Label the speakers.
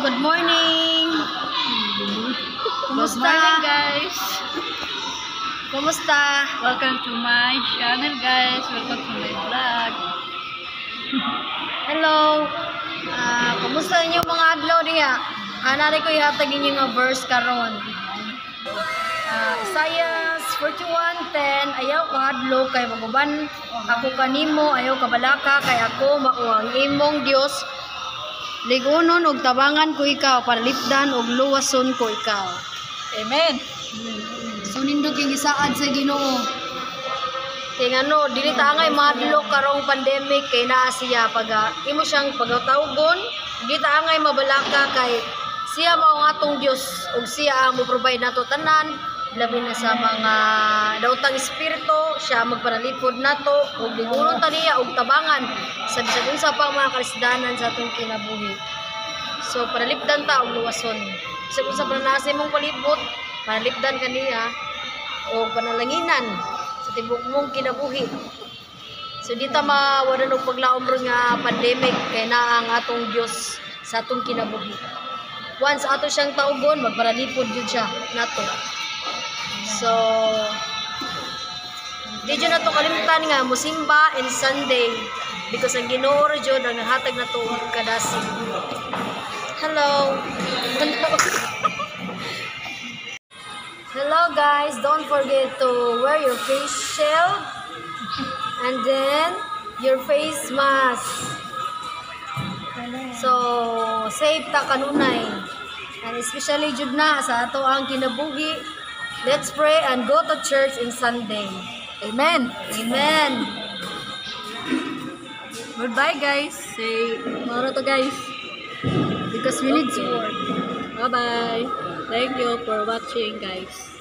Speaker 1: good morning.
Speaker 2: Good morning, guys.
Speaker 1: Kumusta?
Speaker 2: Welcome to my channel, guys. Welcome to my vlog.
Speaker 1: Hello. Kumusta inyong mga adlaw diha? Anari ko ihatag inyo nga verse karon. Isaiah 41:10, ayaw kahadlo kay maguban ako kanimo, ayaw kabalaka kay ako mao ang imong Dios. Ligunon og tabangan ko ikaw, palipdan og luwason ko ikaw.
Speaker 2: Amen.
Speaker 1: So nindot yung isaad sa Ginoo. Kay ngano, dili ta angay madlo karong pandemic kay naa siya pag imo siyang pagatawgon, dili ta angay mabalaka kay siya mao ang atong Dios ug siya ang mo-provide nato tanan, labi na sa mga daotang espiritu, siya magpanalipod nato ug ligunon ta niya og tabangan sa bisan unsa pa mga karisdanan sa atong kinabuhi. So panalipdan ta og luwason. Sa unsa pa naa sa imong palibot, panalipdan kaniya o panalanginan sa tibok mong kinabuhi. So di ta mawalan og paglaom ron nga pandemic kay naa ang atong Dios sa atong kinabuhi. Once ato siyang taugon, magparalipod jud siya nato. So di jud nato kalimtan nga musimba and Sunday because ang Ginoo ra jud ang nahatag nato og kadasig. Hello. Hello guys, don't forget to wear your face shield and then your face mask. So, safe ta kanunay. And especially jud na sa ato ang kinabuhi. Let's pray and go to church in Sunday.
Speaker 2: Amen.
Speaker 1: Amen.
Speaker 2: Goodbye, guys. Say tomorrow to, guys.
Speaker 1: Because we need to work.
Speaker 2: Bye-bye. Thank you for watching, guys.